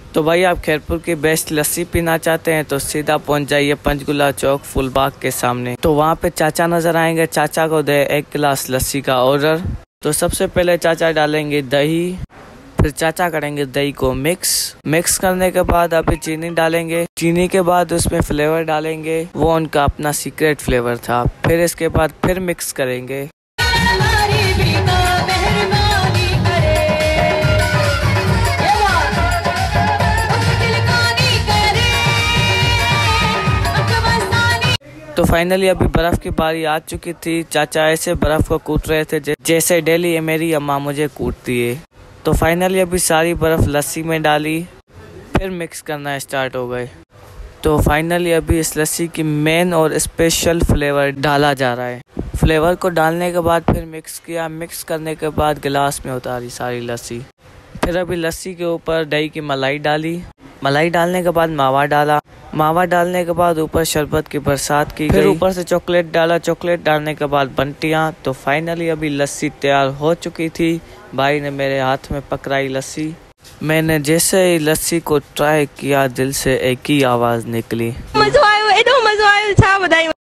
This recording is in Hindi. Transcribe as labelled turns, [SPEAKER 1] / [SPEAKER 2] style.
[SPEAKER 1] तो भाई आप खैरपुर की बेस्ट लस्सी पीना चाहते हैं तो सीधा पहुंच जाइए पंचकुला चौक फूलबाग के सामने। तो वहाँ पे चाचा नजर आएंगे, चाचा को दे 1 गिलास लस्सी का ऑर्डर। तो सबसे पहले चाचा डालेंगे दही, फिर चाचा करेंगे दही को मिक्स करने के बाद अभी चीनी डालेंगे। चीनी के बाद उसमें फ्लेवर डालेंगे, वो उनका अपना सीक्रेट फ्लेवर था। फिर इसके बाद फिर मिक्स करेंगे। तो फाइनली अभी बर्फ की बारी आ चुकी थी। चाचा ऐसे बर्फ को कूट रहे थे जैसे डेली ये मेरी अम्मा मुझे कूटती है। तो फाइनली अभी सारी बर्फ लस्सी में डाली, फिर मिक्स करना स्टार्ट हो गए। तो फाइनली अभी इस लस्सी की मेन और स्पेशल फ्लेवर डाला जा रहा है। फ्लेवर को डालने के बाद फिर मिक्स किया, मिक्स करने के बाद गिलास में उतारी सारी लस्सी। फिर अभी लस्सी के ऊपर दही की मलाई डाली, मलाई डालने के बाद मावा डाला, मावा डालने के बाद ऊपर शरबत की बरसात की, फिर ऊपर से चॉकलेट डाला, चॉकलेट डालने के बाद बंटियां। तो फाइनली अभी लस्सी तैयार हो चुकी थी। भाई ने मेरे हाथ में पकड़ाई लस्सी, मैंने जैसे ही लस्सी को ट्राई किया दिल से एक ही आवाज निकली, मजा आया।